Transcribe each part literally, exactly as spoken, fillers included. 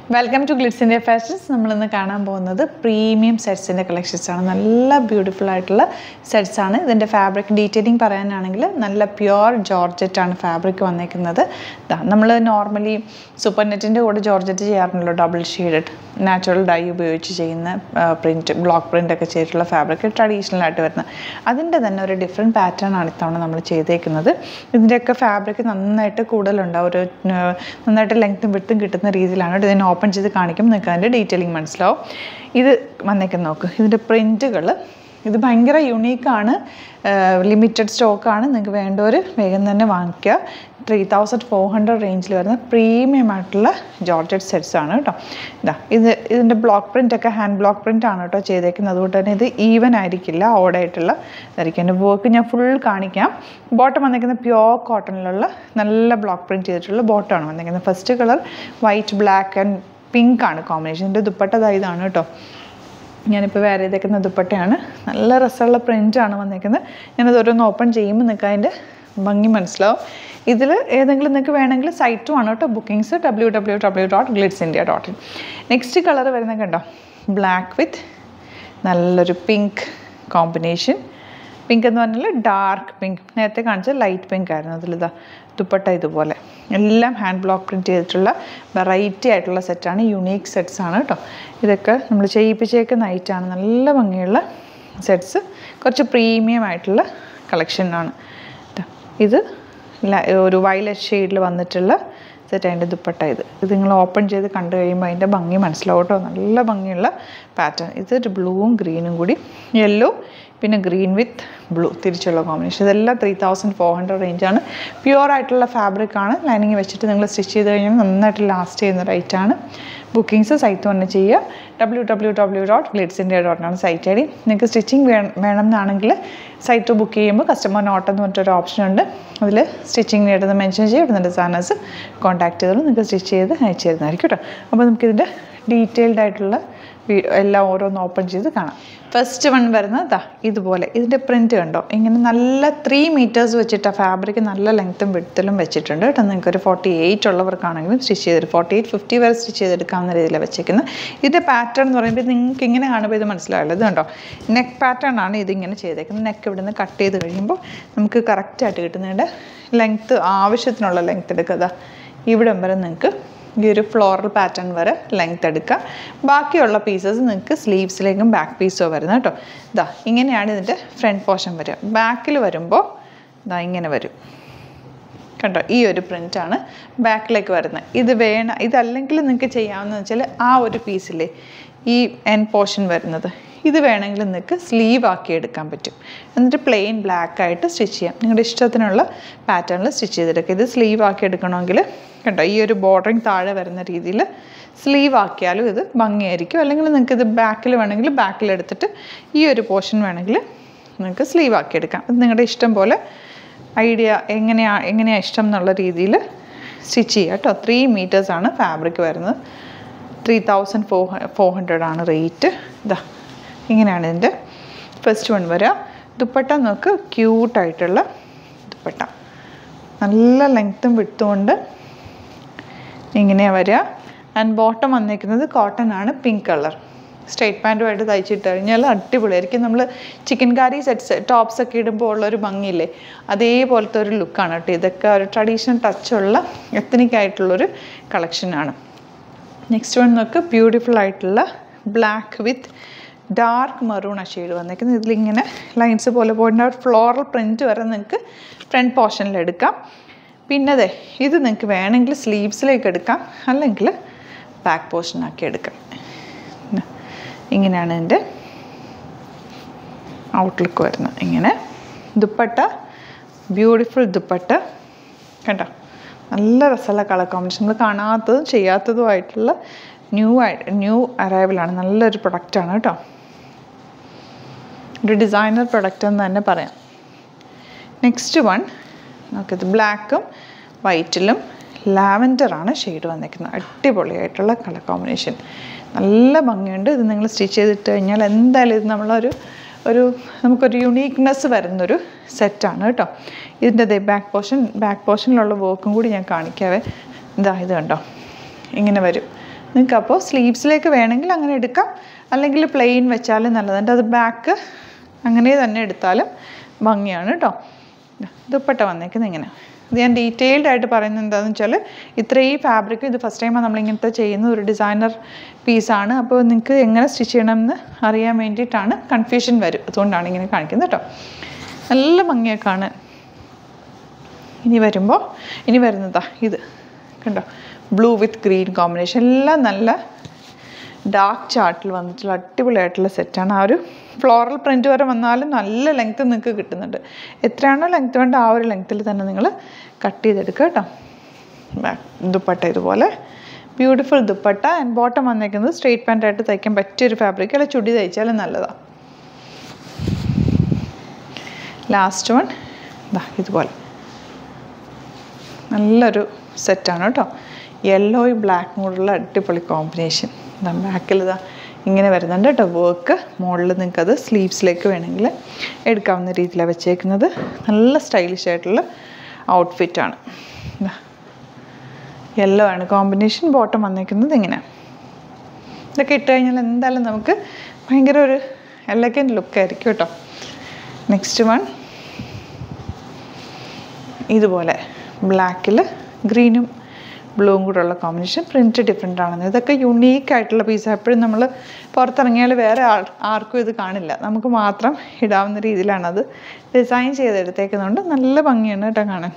Welcome to GlitzIndia Fashions. We will see the premium sets in the collections. Nalla beautiful sets. The fabric detailing is pure Georgette fabric. We normally super Georgette double shaded natural dye print, block print fabric traditional. That is a different pattern. This fabric is length and width. Open ചെയ്ത് കാണിക്കും നിങ്ങൾക്ക് അതിന്റെ detailing മനസ്സിലാവും ഇത് വന്നേക്കുന്ന നോക്ക് ഇതിന്റെ പ്രിന്റുകൾ ഇത് ഭയങ്കര യൂണിക് ആണ് ലിമിറ്റഡ് സ്റ്റോക്ക് ആണ് നിങ്ങൾക്ക് വേണ്ടവർ വേഗം തന്നെ വാങ്ങിക്കുക three thousand four hundred റേഞ്ചിൽ വരുന്ന പ്രീമിയം ആയിട്ടുള്ള ജോർജറ്റ് സെറ്റ്സ് ആണ് കേട്ടോ ഇതാ ഇത് ഇതിന്റെ ബ്ലോക്ക് പ്രിന്റ് ഒക്കെ ഹാൻഡ് ബ്ലോക്ക് പ്രിന്റ് ആണ് കേട്ടോ ചെയ്തേക്കുന്നത് അതുകൊണ്ട് തന്നെ ഇത് ഈവൻ ആയിരിക്കില്ല ഓഡ് ആയിട്ടുള്ള ആയിരിക്കും എൻ്റെ വർക്ക് ഞാൻ ഫുൾ കാണിക്കാം ബോട്ടം വന്നേക്കുന്ന പ്യുവർ കോട്ടണിലുള്ള നല്ല ബ്ലോക്ക് പ്രിന്റ് ചെയ്തിട്ടുള്ള ബോട്ടം ആണ് വന്നേക്കുന്നത് first colour white black and pink ആണ് കോമ്പിനേഷൻ ഇതിന്റെ ദുപ്പട്ട ഇതാണ് കേട്ടോ ഞാനിപ്പോൾ വേറെ ചെയ്തേക്കുന്ന ദുപ്പട്ടയാണ് നല്ല രസമുള്ള പ്രിന്റ് ആണ് വന്നേക്കുന്നത് ഞാനത് ഓരോന്ന് ഓപ്പൺ ചെയ്യുമ്പോൾ നിങ്ങൾക്ക് അതിൻ്റെ ഭംഗി മനസ്സിലാവും ഇതിൽ ഏതെങ്കിലും നിങ്ങൾക്ക് വേണമെങ്കിൽ സൈറ്റും ആണ് കേട്ടോ bookings w w w dot glitzindia dot in next colour വരുന്നത് കണ്ടോ ബ്ലാക്ക് വിത്ത് നല്ലൊരു പിങ്ക് കോമ്പിനേഷൻ പിങ്ക് എന്ന് പറഞ്ഞാൽ ഡാർക്ക് പിങ്ക് നേരത്തെ കാണിച്ച ലൈറ്റ് പിങ്ക് ആയിരുന്നു അതിലിതാ ദുപ്പട്ട ഇതുപോലെ എല്ലാം ഹാൻഡ് ബ്ലോക്ക് പ്രിന്റ് ചെയ്തിട്ടുള്ള വെറൈറ്റി ആയിട്ടുള്ള സെറ്റാണ് യൂണീക്ക് സെറ്റ്സ് ആണ് കേട്ടോ ഇതൊക്കെ നമ്മൾ ചെയ്യിപ്പിച്ചേക്കുന്ന ഐറ്റാണ് നല്ല ഭംഗിയുള്ള സെറ്റ്സ് കുറച്ച് പ്രീമിയം ആയിട്ടുള്ള കളക്ഷനാണ് ഇത് ഒരു വയലറ്റ് ഷെയ്ഡിൽ വന്നിട്ടുള്ള സെറ്റ് അതിൻ്റെ ദുപ്പട്ട ഇത് ഇത് നിങ്ങൾ ഓപ്പൺ ചെയ്ത് കണ്ടു കഴിയുമ്പോൾ അതിൻ്റെ ഭംഗി മനസ്സിലാവും കേട്ടോ നല്ല ഭംഗിയുള്ള പാറ്റേൺ ഇതൊരു ബ്ലൂവും ഗ്രീനും കൂടി യെല്ലോ പിന്നെ ഗ്രീൻ വിത്ത് ബ്ലൂ തിരിച്ചുള്ള കോമ്പിനേഷൻ ഇതെല്ലാം ത്രീ തൗസൻഡ് ഫോർ ഹൺഡ്രഡ് റേഞ്ചാണ് പ്യുവർ ആയിട്ടുള്ള ഫാബ്രിക് ആണ് ലൈനിങ് വെച്ചിട്ട് നിങ്ങൾ സ്റ്റിച്ച് ചെയ്ത് കഴിഞ്ഞാൽ നന്നായിട്ട് ലാസ്റ്റ് ചെയ്യുന്ന റൈറ്റാണ് ബുക്കിംഗ്സ് സൈറ്റ് തന്നെ ചെയ്യുക w w w dot glitzindia dot in ആണ് സൈറ്റ് ഐ ഡി നിങ്ങൾക്ക് സ്റ്റിച്ചിങ് വേണം എന്നാണെങ്കിൽ സൈറ്റ് ബുക്ക് ചെയ്യുമ്പോൾ കസ്റ്റമർ നോട്ട് എന്ന് പറഞ്ഞിട്ടൊരു ഓപ്ഷൻ ഉണ്ട് അതിൽ സ്റ്റിച്ചിങ് ഇടുന്ന മെൻഷൻ ചെയ്യുക ഇടുന്ന ഡിസൈനേഴ്സ് കോൺടാക്ട് ചെയ്തോളൂ നിങ്ങൾക്ക് സ്റ്റിച്ച് ചെയ്ത് അയച്ചു തരുന്നതായിരിക്കും കേട്ടോ അപ്പോൾ നമുക്കിതിൻ്റെ ഡീറ്റെയിൽഡ് ആയിട്ടുള്ള എല്ലാം ഓരോന്ന് ഓപ്പൺ ചെയ്ത് കാണാം ഫസ്റ്റ് വൺ വരുന്നത് ദാ ഇതുപോലെ ഇതിൻ്റെ പ്രിൻറ്റ് കണ്ടോ ഇങ്ങനെ നല്ല ത്രീ മീറ്റേഴ്സ് വെച്ചിട്ട് ഫാബ്രിക് നല്ല ലെങ്ത്തും വിഡ്ത്തിലും വെച്ചിട്ടുണ്ട് കേട്ടോ നിങ്ങൾക്ക് ഒരു ഫോർട്ടി എയ്റ്റ് ഉള്ളവർക്കാണെങ്കിലും സ്റ്റിച്ച് ചെയ്തിട്ട് ഫോർട്ടി എയ്റ്റ് ഫിഫ്റ്റി വരെ സ്റ്റിച്ച് ചെയ്തെടുക്കാവുന്ന രീതിയിലാണ് വെച്ചേക്കുന്നത് ഇതിൻ്റെ പാറ്റേൺ എന്ന് പറയുമ്പോൾ നിങ്ങൾക്ക് ഇങ്ങനെ കാണുമ്പോൾ ഇത് മനസ്സിലാവില്ല ഇത് കണ്ടോ നെക്ക് പാറ്റേൺ ആണ് ഇതിങ്ങനെ ചെയ്തേക്കുന്നത് നെക്ക് ഇവിടെ നിന്ന് കട്ട് ചെയ്ത് കഴിയുമ്പോൾ നമുക്ക് കറക്റ്റായിട്ട് കിട്ടുന്നതിൻ്റെ ലെങ്ത്ത് ആവശ്യത്തിനുള്ള ലെങ്ത്ത് എടുക്കുക ഇവിടം വരെ നിങ്ങൾക്ക് ഈ ഒരു ഫ്ലോറൽ പാറ്റേൺ വരെ ലെങ്ത് എടുക്കുക ബാക്കിയുള്ള പീസസ് നിങ്ങൾക്ക് സ്ലീവ്സിലേക്കും ബാക്ക് പീസോ വരുന്നത് കേട്ടോ ഇതാ ഇങ്ങനെയാണ് ഇതിൻ്റെ ഫ്രണ്ട് പോർഷൻ വരിക ബാക്കിൽ വരുമ്പോൾ ഇതാ ഇങ്ങനെ വരും കണ്ടോ ഈ ഒരു പ്രിൻ്റാണ് ബാക്കിലേക്ക് വരുന്നത് ഇത് വേണം ഇതല്ലെങ്കിൽ നിങ്ങൾക്ക് ചെയ്യാവുന്നതെന്ന് വെച്ചാൽ ആ ഒരു പീസിലെ ഈ എൻ പോർഷൻ വരുന്നത് ഇത് വേണമെങ്കിൽ നിങ്ങൾക്ക് സ്ലീവ് ആക്കി എടുക്കാൻ പറ്റും എന്നിട്ട് പ്ലെയിൻ ബ്ലാക്ക് ആയിട്ട് സ്റ്റിച്ച് ചെയ്യാം നിങ്ങളുടെ ഇഷ്ടത്തിനുള്ള പാറ്റേണിൽ സ്റ്റിച്ച് ചെയ്തെടുക്കുക ഇത് സ്ലീവ് ആക്കി എടുക്കണമെങ്കിൽ കണ്ടോ ഈ ഒരു ബോർഡറിങ് താഴെ വരുന്ന രീതിയിൽ സ്ലീവ് ആക്കിയാലും ഇത് ഭംഗിയായിരിക്കും അല്ലെങ്കിൽ നിങ്ങൾക്ക് ഇത് ബാക്കിൽ വേണമെങ്കിൽ ബാക്കിൽ എടുത്തിട്ട് ഈ ഒരു പോർഷൻ വേണമെങ്കിൽ നിങ്ങൾക്ക് സ്ലീവ് ആക്കി എടുക്കാം ഇത് നിങ്ങളുടെ ഇഷ്ടം പോലെ ഐഡിയ എങ്ങനെയാണ് എങ്ങനെയാണ് ഇഷ്ടം എന്നുള്ള രീതിയിൽ സ്റ്റിച്ച് ചെയ്യുക കേട്ടോ ത്രീ മീറ്റേഴ്സാണ് ഫാബ്രിക് വരുന്നത് three thousand four four hundred ആണ് റേറ്റ് ഇതാ ഇങ്ങനെയാണ് ഇതിൻ്റെ ഫസ്റ്റ് വൺ വരിക ദുപ്പട്ട നോക്ക് ക്യൂട്ടായിട്ടുള്ള ദുപ്പട്ട നല്ല ലെങ്ത്തും വിട്ടുകൊണ്ട് ഇങ്ങനെയാണ് വരിക ആൻഡ് ബോട്ടം വന്നിരിക്കുന്നത് കോട്ടൺ ആണ് പിങ്ക് കളർ സ്ട്രൈറ്റ് പാൻറ്റുമായിട്ട് തയ്ച്ചിട്ട് കഴിഞ്ഞാൽ അടിപൊളിയായിരിക്കും നമ്മൾ ചിക്കൻ കറി സെറ്റ്സ് ടോപ്സ് ഒക്കെ ഇടുമ്പോൾ ഉള്ളൊരു ഭംഗിയില്ലേ അതേപോലത്തെ ഒരു ലുക്കാണ് കേട്ടോ ഇതൊക്കെ ഒരു ട്രഡീഷണൽ ടച്ചുള്ള എത്തനിക് ആയിട്ടുള്ളൊരു കളക്ഷനാണ് നെക്സ്റ്റ് വൺ നോക്ക് ബ്യൂട്ടിഫുൾ ആയിട്ടുള്ള ബ്ലാക്ക് വിത്ത് ഡാർക്ക് മറൂൺ ആ ഷെയ്ഡ് വന്നേക്കുന്നത് ഇതിലിങ്ങനെ ലൈൻസ് പോലെ പോയിട്ട് ഒരു ഫ്ലോറൽ പ്രിൻറ്റ് വരെ നിങ്ങൾക്ക് ഫ്രണ്ട് പോർഷനിൽ എടുക്കാം പിന്നെ അതെ ഇത് നിങ്ങൾക്ക് വേണമെങ്കിൽ സ്ലീവ്സിലേക്ക് എടുക്കാം അല്ലെങ്കിൽ ബാക്ക് പോർഷനാക്കി എടുക്കാം ഇങ്ങനെയാണ് ഇതിൻ്റെ ഔട്ട്ലുക്ക് വരുന്നത് ഇങ്ങനെ ദുപ്പട്ട ബ്യൂട്ടിഫുൾ ദുപ്പട്ട കണ്ടോ നല്ല രസമുള്ള കളർ കോമ്പിനേഷൻ നമ്മൾ കാണാത്തതും ചെയ്യാത്തതുമായിട്ടുള്ള ന്യൂ ആയിട്ട് ന്യൂ അറൈവലാണ് നല്ലൊരു പ്രൊഡക്റ്റാണ് കേട്ടോ ഒരു ഡിസൈനർ പ്രൊഡക്റ്റ് എന്ന് തന്നെ പറയാം നെക്സ്റ്റ് വൺ നമുക്കിത് ബ്ലാക്കും വൈറ്റിലും ലാവൻഡറാണ് ഷെയ്ഡ് വന്നിരിക്കുന്നത് അടിപൊളിയായിട്ടുള്ള കളർ കോമ്പിനേഷൻ നല്ല ഭംഗിയുണ്ട് ഇത് നിങ്ങൾ സ്റ്റിച്ച് ചെയ്തിട്ട് കഴിഞ്ഞാൽ എന്തായാലും ഇത് നമ്മളൊരു ഒരു നമുക്കൊരു യുണീക്ക്നെസ് വരുന്നൊരു സെറ്റാണ് കേട്ടോ ഇതിൻ്റെ ബാക്ക് പോർഷൻ ബാക്ക് പോർഷനിലുള്ള വർക്കും കൂടി ഞാൻ കാണിക്കാവേ ഇതാ ഇത് കണ്ടോ ഇങ്ങനെ വരും നിങ്ങൾക്ക് അപ്പോൾ സ്ലീവ്സിലേക്ക് വേണമെങ്കിൽ അങ്ങനെ എടുക്കാം, അല്ലെങ്കിൽ പ്ലെയിൻ വെച്ചാലും നല്ലതാണ്. അത് ബാക്ക് അങ്ങനെ തന്നെ എടുത്താലും ഭംഗിയാണ് കേട്ടോ. ദുപ്പട്ട വന്നേക്കുന്നത് ഇങ്ങനെ. ഇത് ഞാൻ ഡീറ്റെയിൽഡ് ആയിട്ട് പറയുന്നത് എന്താണെന്ന് വെച്ചാൽ ഇത്രയും ഫാബ്രിക് ഇത് ഫസ്റ്റ് ടൈമാണ് നമ്മളിങ്ങനത്തെ ചെയ്യുന്ന ഒരു ഡിസൈനർ പീസാണ്. അപ്പോൾ നിങ്ങൾക്ക് എങ്ങനെ സ്റ്റിച്ച് ചെയ്യണമെന്ന് അറിയാൻ വേണ്ടിയിട്ടാണ്, കൺഫ്യൂഷൻ വരും, അതുകൊണ്ടാണ് ഇങ്ങനെ കാണിക്കുന്നത് കേട്ടോ. നല്ല ഭംഗിയൊക്കെ കാണാൻ. ഇനി വരുമ്പോൾ ഇനി വരുന്നതാ ഇത് കണ്ടോ, ബ്ലൂ വിത്ത് ഗ്രീൻ കോമ്പിനേഷൻ. എല്ലാം നല്ല ഡാർക്ക് ചാർട്ടിൽ വന്നിട്ടുള്ള അടിപൊളിയായിട്ടുള്ള സെറ്റാണ്. ആ ഒരു ഫ്ലോറൽ പ്രിൻറ്റ് വരെ വന്നാലും നല്ല ലെങ്ത്ത് നിങ്ങൾക്ക് കിട്ടുന്നുണ്ട്. എത്രയാണോ ലെങ്ത്ത് വേണ്ട ആ ഒരു ലെങ്ത്തിൽ തന്നെ നിങ്ങൾ കട്ട് ചെയ്തെടുക്കുക കേട്ടോ. ദുപ്പട്ട ഇതുപോലെ ബ്യൂട്ടിഫുൾ ദുപ്പട്ട. ആൻഡ് ബോട്ടം വന്നേക്കുന്നത് സ്ട്രെയിറ്റ് പാൻറ്റായിട്ട് തയ്ക്കാൻ പറ്റിയൊരു ഫാബ്രിക്, അല്ല ചുടി തയ്ച്ചാലും നല്ലതാണ്. ലാസ്റ്റ് വൺ ഇതാ ഇതുപോലെ നല്ലൊരു സെറ്റാണ് കേട്ടോ. യെല്ലോയും ബ്ലാക്കും കൂടെയുള്ള അടിപൊളി കോമ്പിനേഷൻ. ഇതാ ബാക്കിൽ ഇതാ ഇങ്ങനെ വരുന്നുണ്ട് കേട്ടോ വർക്ക്. മുകളിൽ നിങ്ങൾക്കത് സ്ലീവ്സിലേക്ക് വേണമെങ്കിൽ എടുക്കാവുന്ന രീതിയിലാണ് വെച്ചേക്കുന്നത്. നല്ല സ്റ്റൈലിഷ് ആയിട്ടുള്ള ഔട്ട്ഫിറ്റാണ്. യെല്ലോ ആണ് കോമ്പിനേഷൻ. ബോട്ടം വന്നേക്കുന്നത് ഇങ്ങനെ. ഇതൊക്കെ ഇട്ട് കഴിഞ്ഞാൽ എന്തായാലും നമുക്ക് ഭയങ്കര ഒരു എലഗൻറ്റ് ലുക്കായിരിക്കും കേട്ടോ. നെക്സ്റ്റ് വൺ ഇതുപോലെ ബ്ലാക്കിൽ ഗ്രീനും ബ്ലൂവും കൂടെ ഉള്ള കോമ്പിനേഷൻ. പ്രിൻറ്റ് ഡിഫറെൻ്റ് ആണെന്ന്. ഇതൊക്കെ യുണീക്ക് ആയിട്ടുള്ള പീസാണ്. എപ്പോഴും നമ്മൾ പുറത്തിറങ്ങിയാൽ വേറെ ആൾ ആർക്കും ഇത് കാണില്ല, നമുക്ക് മാത്രം ഇടാവുന്ന രീതിയിലാണ് അത് ഡിസൈൻ ചെയ്തെടുത്തേക്കുന്നുണ്ട്. നല്ല ഭംഗിയാണ് കേട്ടോ കാണാൻ.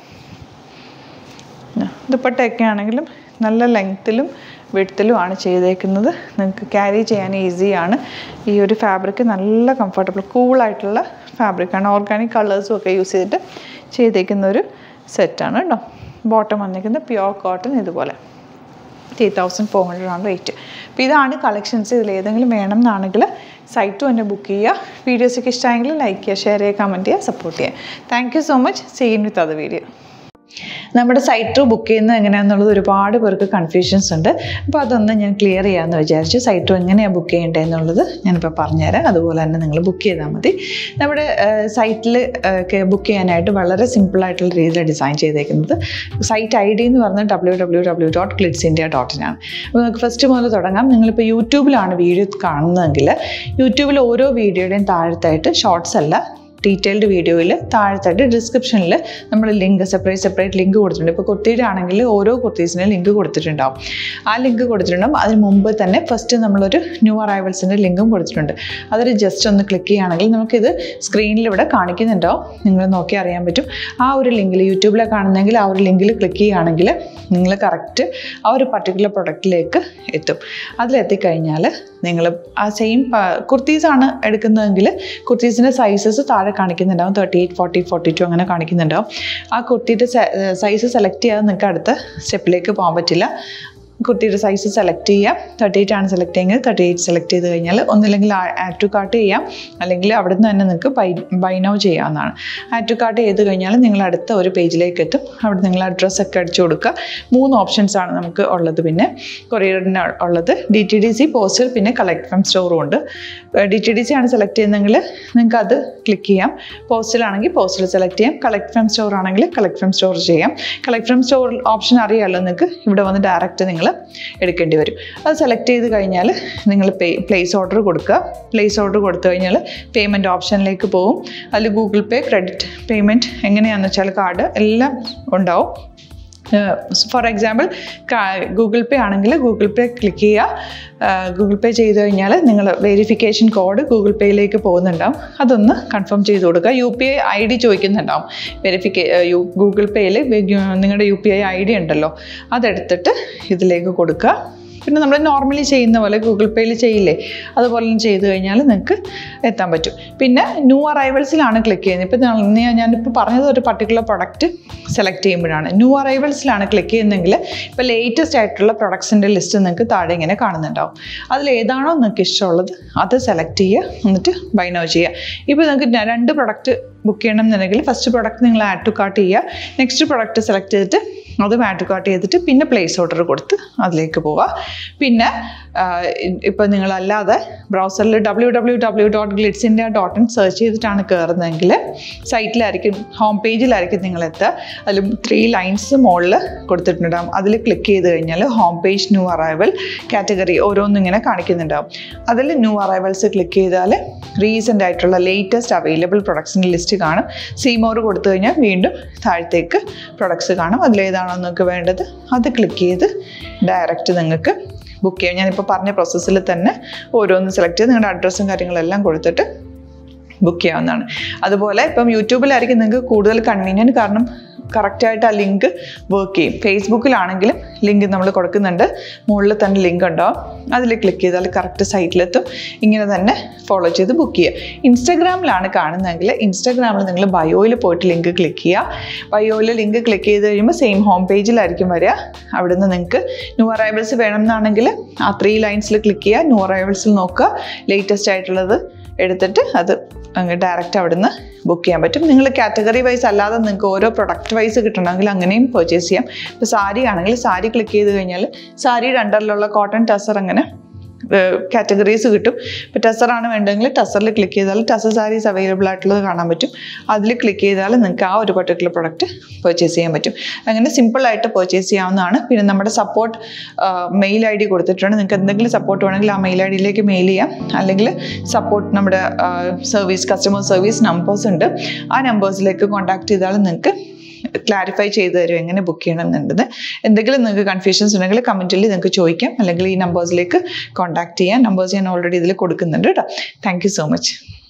ദുപ്പട്ടയൊക്കെ ആണെങ്കിലും നല്ല ലെങ്ത്തിലും വിഡ്ത്തിലുമാണ് ചെയ്തേക്കുന്നത്. നിങ്ങൾക്ക് ക്യാരി ചെയ്യാൻ ഈസിയാണ്. ഈ ഒരു ഫാബ്രിക് നല്ല കംഫർട്ടബിൾ കൂളായിട്ടുള്ള ഫാബ്രിക്കാണ്. ഓർഗാനിക് കളേഴ്സും ഒക്കെ യൂസ് ചെയ്തിട്ട് ചെയ്തേക്കുന്ന ഒരു സെറ്റാണ് കേട്ടോ. ബോട്ടം വന്നിരിക്കുന്നത് പ്യുവർ കോട്ടൺ ഇതുപോലെ ത്രീ തൗസൻഡ് ഫോർ ഹൺഡ്രഡ് ആണ് റേറ്റ്. അപ്പോൾ ഇതാണ് കളക്ഷൻസ്. ഇതിൽ ഏതെങ്കിലും വേണം എന്നാണെങ്കിൽ സൈറ്റും എന്നെ ബുക്ക് ചെയ്യുക. വീഡിയോസൊക്കെ ഇഷ്ടമായെങ്കിൽ ലൈക്ക് ചെയ്യുക, ഷെയർ ചെയ്യുക, കമൻറ്റ് ചെയ്യുക, സപ്പോർട്ട് ചെയ്യുക. Thank you so much. See you with other video. നമ്മുടെ സൈറ്റ് ബുക്ക് ചെയ്യുന്നത് എങ്ങനെയാണെന്നുള്ളത് ഒരുപാട് പേർക്ക് കൺഫ്യൂഷൻസ് ഉണ്ട്. അപ്പോൾ അതൊന്ന് ഞാൻ ക്ലിയർ ചെയ്യാമെന്ന് വിചാരിച്ചു. സൈറ്റ് എങ്ങനെയാണ് ബുക്ക് ചെയ്യേണ്ടത് എന്നുള്ളത് ഞാനിപ്പോൾ പറഞ്ഞുതരാം. അതുപോലെ തന്നെ നിങ്ങൾ ബുക്ക് ചെയ്താൽ മതി. നമ്മുടെ സൈറ്റിൽ ബുക്ക് ചെയ്യാനായിട്ട് വളരെ സിമ്പിളായിട്ടുള്ള രീതിയിൽ ഡിസൈൻ ചെയ്തേക്കുന്നത്. സൈറ്റ് ഐ ഡി എന്ന് പറഞ്ഞാൽ W W W dot Glitz India dot in ആണ്. അപ്പോൾ നമുക്ക് ഫസ്റ്റ് മുതൽ തുടങ്ങാം. നിങ്ങളിപ്പോൾ യൂട്യൂബിലാണ് വീഡിയോ കാണുന്നതെങ്കിൽ യൂട്യൂബിൽ ഓരോ വീഡിയോയുടെയും താഴത്തായിട്ട് ഷോർട്സ് അല്ല, ഡീറ്റെയിൽഡ് വീഡിയോയിൽ താഴത്തായിട്ട് ഡിസ്ക്രിപ്ഷനിൽ നമ്മൾ ലിങ്ക് സെപ്പറേറ്റ് സെപ്പറേറ്റ് ലിങ്ക് കൊടുത്തിട്ടുണ്ട്. ഇപ്പോൾ കുർത്തിയുടെ ആണെങ്കിൽ ഓരോ കുർത്തീസിനും ലിങ്ക് കൊടുത്തിട്ടുണ്ടാവും. ആ ലിങ്ക് കൊടുത്തിട്ടുണ്ടാവും. അതിന് മുമ്പ് തന്നെ ഫസ്റ്റ് നമ്മളൊരു ന്യൂ അറൈവൽസിൻ്റെ ലിങ്കും കൊടുത്തിട്ടുണ്ട്. അതിൽ ജസ്റ്റ് ഒന്ന് ക്ലിക്ക് ചെയ്യുകയാണെങ്കിൽ നമുക്കിത് സ്ക്രീനിൽ ഇവിടെ കാണിക്കുന്നുണ്ടാവും. നിങ്ങൾ നോക്കി അറിയാൻ പറ്റും. ആ ഒരു ലിങ്കിൽ യൂട്യൂബിലെ കാണുന്നെങ്കിൽ ആ ഒരു ലിങ്കിൽ ക്ലിക്ക് ചെയ്യുകയാണെങ്കിൽ നിങ്ങൾ കറക്റ്റ് ആ ഒരു പർട്ടിക്കുലർ പ്രൊഡക്റ്റിലേക്ക് എത്തും. അതിലെത്തിക്കഴിഞ്ഞാൽ നിങ്ങൾ ആ സെയിം കുർത്തീസാണ് എടുക്കുന്നതെങ്കിൽ കുർത്തീസിൻ്റെ സൈസസ് താഴെ കാണിക്കുന്നുണ്ടാവും. Thirty eight forty forty two അങ്ങനെ കാണിക്കുന്നുണ്ടാവും. ആ കുർത്തിയുടെ സൈസ് സെലക്ട് ചെയ്യാതെ നിങ്ങൾക്ക് അടുത്ത സ്റ്റെപ്പിലേക്ക് പോകാൻ പറ്റില്ല. കുർത്തിയുടെ സൈസ് സെലക്ട് ചെയ്യാം. തേർട്ടി എയ്റ്റ് ആണ് സെലക്ട് ചെയ്യുന്നത്. തേർട്ടി എയ്റ്റ് സെലക്ട് ചെയ്ത് കഴിഞ്ഞാൽ ഒന്നില്ലെങ്കിൽ ആഡ് ടു കാർട്ട് ചെയ്യാം, അല്ലെങ്കിൽ അവിടെ നിന്ന് തന്നെ നിങ്ങൾക്ക് ബൈ ബൈ നൗ ചെയ്യാവുന്നതാണ്. ആഡ് ടു കാർട്ട് ചെയ്ത് കഴിഞ്ഞാൽ നിങ്ങൾ അടുത്ത ഒരു പേജിലേക്ക് എത്തും. അവിടെ നിങ്ങൾ അഡ്രസ്സൊക്കെ അടിച്ചു കൊടുക്കുക. മൂന്ന് ഓപ്ഷൻസാണ് നമുക്ക് ഉള്ളത്. പിന്നെ കൊറിയറിന് ഉള്ളത് D T D C, postal, പിന്നെ കളക്ട് ഫ്രം സ്റ്റോറും ഉണ്ട്. ഡി ടി ഡി സി ആണ് സെലക്ട് ചെയ്യുന്നതെങ്കിൽ നിങ്ങൾക്ക് അത് ക്ലിക്ക് ചെയ്യാം. പോസ്റ്റലാണെങ്കിൽ പോസ്റ്റൽ സെലക്ട് ചെയ്യാം. കളക്ട് ഫ്രം സ്റ്റോർ ആണെങ്കിൽ കളക്ട് ഫ്രം സ്റ്റോർ ചെയ്യാം. കളക്ട് ഫ്രം സ്റ്റോർ ഓപ്ഷൻ അറിയാമല്ലോ നിങ്ങൾക്ക്. ഇവിടെ വന്ന് ഡയറക്റ്റ് നിങ്ങൾ എടുക്കേണ്ടി വരും. അത് സെലക്ട് ചെയ്ത് കഴിഞ്ഞാൽ നിങ്ങൾ പേ പ്ലേസ് ഓർഡർ കൊടുക്കുക. പ്ലേസ് ഓർഡർ കൊടുത്തു കഴിഞ്ഞാൽ പേയ്മെൻറ്റ് ഓപ്ഷനിലേക്ക് പോകും. അതിൽ ഗൂഗിൾ പേ, ക്രെഡിറ്റ് പേയ്മെൻറ്റ് എങ്ങനെയാണെന്ന് വെച്ചാൽ കാർഡ് എല്ലാം ഉണ്ടാവും. ഫോർ എക്സാമ്പിൾ ഗൂഗിൾ പേ ആണെങ്കിൽ ഗൂഗിൾ പേ ക്ലിക്ക് ചെയ്യുക. ഗൂഗിൾ പേ ചെയ്ത് കഴിഞ്ഞാൽ നിങ്ങൾ വെരിഫിക്കേഷൻ കോഡ് ഗൂഗിൾ പേയിലേക്ക് പോകുന്നുണ്ടാവും. അതൊന്ന് കൺഫേം ചെയ്ത് കൊടുക്കുക. U P I I D ചോദിക്കുന്നുണ്ടാവും. വെരിഫിക്കേ ഗൂഗിൾ പേയിൽ നിങ്ങളുടെ U P I I D ഉണ്ടല്ലോ, അതെടുത്തിട്ട് ഇതിലേക്ക് കൊടുക്കുക. പിന്നെ നമ്മൾ നോർമലി ചെയ്യുന്ന പോലെ ഗൂഗിൾ പേയിൽ ചെയ്യില്ലേ, അതുപോലെ ചെയ്ത് കഴിഞ്ഞാൽ നിങ്ങൾക്ക് എത്താൻ പറ്റും. പിന്നെ ന്യൂ അറൈവൽസിലാണ് ക്ലിക്ക് ചെയ്യുന്നത്. ഇപ്പോൾ ഞാനിപ്പോൾ പറഞ്ഞത് ഒരു പർട്ടിക്കുലർ പ്രൊഡക്റ്റ് സെലക്ട് ചെയ്യുമ്പോഴാണ്. ന്യൂ അറൈവൽസിലാണ് ക്ലിക്ക് ചെയ്യുന്നതെങ്കിൽ ഇപ്പോൾ ലേറ്റസ്റ്റ് ആയിട്ടുള്ള പ്രൊഡക്ട്സിൻ്റെ ലിസ്റ്റ് നിങ്ങൾക്ക് താഴെ ഇങ്ങനെ കാണുന്നുണ്ടാവും. അതിൽ ഏതാണോ നിങ്ങൾക്ക് ഇഷ്ടമുള്ളത് അത് സെലക്ട് ചെയ്യുക, എന്നിട്ട് ബൈ നൗ ചെയ്യുക. ഇപ്പോൾ നിങ്ങൾക്ക് രണ്ട് പ്രൊഡക്റ്റ് ബുക്ക് ചെയ്യണം എന്നുണ്ടെങ്കിൽ ഫസ്റ്റ് പ്രൊഡക്റ്റ് നിങ്ങൾ ആഡ് ടു കാർട്ട് ചെയ്യുക. നെക്സ്റ്റ് പ്രൊഡക്റ്റ് സെലക്ട് ചെയ്തിട്ട് അത് മാട്രിക് ആർട്ട് ചെയ്തിട്ട് പിന്നെ പ്ലേസ് ഓർഡർ കൊടുത്ത് അതിലേക്ക് പോവുക. പിന്നെ ഇപ്പോൾ നിങ്ങളല്ലാതെ ബ്രൗസറിൽ W W W dot Glitz India dot in search ചെയ്തിട്ടാണ് കയറുന്നതെങ്കിൽ സൈറ്റിലായിരിക്കും, ഹോം പേജിലായിരിക്കും നിങ്ങളെത്തുക. അതിൽ ത്രീ ലൈൻസ് മുകളിൽ കൊടുത്തിട്ടുണ്ടാകും. അതിൽ ക്ലിക്ക് ചെയ്ത് കഴിഞ്ഞാൽ home page new arrival category ഓരോന്നും ഇങ്ങനെ കാണിക്കുന്നുണ്ടാകും. അതിൽ ന്യൂ അറൈവൽസ് ക്ലിക്ക് ചെയ്താൽ റീസെൻ്റ് ആയിട്ടുള്ള ലേറ്റസ്റ്റ് അവൈലബിൾ പ്രൊഡക്ട്സിൻ്റെ ലിസ്റ്റ് കാണും. സീമോർ കൊടുത്തു കഴിഞ്ഞാൽ വീണ്ടും താഴത്തേക്ക് പ്രൊഡക്ട്സ് കാണും. അതിലേതാണോ നിങ്ങൾക്ക് വേണ്ടത് അത് ക്ലിക്ക് ചെയ്ത് ഡയറക്റ്റ് നിങ്ങൾക്ക് ബുക്ക് ചെയ്യാം. ഞാനിപ്പോൾ പറഞ്ഞ പ്രോസസ്സിൽ തന്നെ ഓരോന്ന് സെലക്ട് ചെയ്ത് നിങ്ങളുടെ അഡ്രസ്സും കാര്യങ്ങളെല്ലാം കൊടുത്തിട്ട് ബുക്ക് ചെയ്യാവുന്നതാണ്. അതുപോലെ ഇപ്പം യൂട്യൂബിലായിരിക്കും നിങ്ങൾക്ക് കൂടുതൽ കൺവീനിയൻറ്റ്, കാരണം കറക്റ്റായിട്ട് ആ ലിങ്ക് വർക്ക് ചെയ്യും. ഫേസ്ബുക്കിലാണെങ്കിലും ലിങ്ക് നമ്മൾ കൊടുക്കുന്നുണ്ട്, മുകളിൽ തന്നെ ലിങ്ക് ഉണ്ടാവും. അതിൽ ക്ലിക്ക് ചെയ്താൽ കറക്റ്റ് സൈറ്റിലെത്തും. ഇങ്ങനെ തന്നെ ഫോളോ ചെയ്ത് ബുക്ക് ചെയ്യുക. ഇൻസ്റ്റാഗ്രാമിലാണ് കാണുന്നതെങ്കിൽ ഇൻസ്റ്റാഗ്രാമിൽ നിങ്ങൾ ബയോയിൽ പോയിട്ട് ലിങ്ക് ക്ലിക്ക് ചെയ്യുക. ബയോയിൽ ലിങ്ക് ക്ലിക്ക് ചെയ്ത് കഴിയുമ്പോൾ സെയിം ഹോം പേജിലായിരിക്കും വരിക. അവിടെ നിന്ന് നിങ്ങൾക്ക് ന്യൂ അറൈവൽസ് വേണമെന്നാണെങ്കിൽ ആ ത്രീ ലൈൻസിൽ ക്ലിക്ക് ചെയ്യുക. ന്യൂ അറൈവൽസിൽ നോക്കുക, ലേറ്റസ്റ്റ് ആയിട്ടുള്ളത് എടുത്തിട്ട് അത് അങ്ങ് ഡയറക്റ്റ് അവിടെ നിന്ന് ബുക്ക് ചെയ്യാൻ പറ്റും. നിങ്ങൾ കാറ്റഗറി വൈസ് അല്ലാതെ നിങ്ങൾക്ക് ഓരോ പ്രൊഡക്റ്റ് വൈസ് കിട്ടണമെങ്കിൽ അങ്ങനെയും പർച്ചേസ് ചെയ്യാം. ഇപ്പോൾ സാരി ആണെങ്കിൽ സാരി ക്ലിക്ക് ചെയ്ത് കഴിഞ്ഞാൽ സാരിയുടെ അണ്ടറിലുള്ള കോട്ടൺ ടസർ അങ്ങനെ കാറ്റഗറീസ് കിട്ടും. ഇപ്പോൾ ടസറാണ് വേണ്ടതെങ്കിൽ ടസറിൽ ക്ലിക്ക് ചെയ്താൽ ടസർ സാരീസ് അവൈലബിൾ ആയിട്ടുള്ളത് കാണാൻ പറ്റും. അതിൽ ക്ലിക്ക് ചെയ്താൽ നിങ്ങൾക്ക് ആ ഒരു പർട്ടിക്കുലർ പ്രൊഡക്റ്റ് പർച്ചേസ് ചെയ്യാൻ പറ്റും. അങ്ങനെ സിമ്പിളായിട്ട് പർച്ചേസ് ചെയ്യാവുന്നതാണ്. പിന്നെ നമ്മുടെ സപ്പോർട്ട് മെയിൽ ഐ ഡി കൊടുത്തിട്ടുണ്ട്. നിങ്ങൾക്ക് എന്തെങ്കിലും സപ്പോർട്ട് വേണമെങ്കിൽ ആ മെയിൽ ഐ ഡിയിലേക്ക് മെയിൽ ചെയ്യാം. അല്ലെങ്കിൽ സപ്പോർട്ട് നമ്മുടെ സർവീസ് കസ്റ്റമർ സർവീസ് നമ്പേഴ്സ് ഉണ്ട്, ആ നമ്പേഴ്സിലേക്ക് കോൺടാക്ട് ചെയ്താൽ നിങ്ങൾക്ക് ക്ലാരിഫൈ ചെയ്ത് തരും എങ്ങനെ ബുക്ക് ചെയ്യണം എന്നുള്ളത്. എന്തെങ്കിലും നിങ്ങൾക്ക് കൺഫ്യൂഷൻസ് ഉണ്ടെങ്കിൽ കമൻറ്റിൽ നിങ്ങൾക്ക് ചോദിക്കാം, അല്ലെങ്കിൽ ഈ നമ്പേഴ്സിലേക്ക് കോൺടാക്ട് ചെയ്യാം. നമ്പേഴ്സ് ഞാൻ ഓൾറെഡി ഇതിൽ കൊടുക്കുന്നുണ്ട് കേട്ടോ. Thank you so much.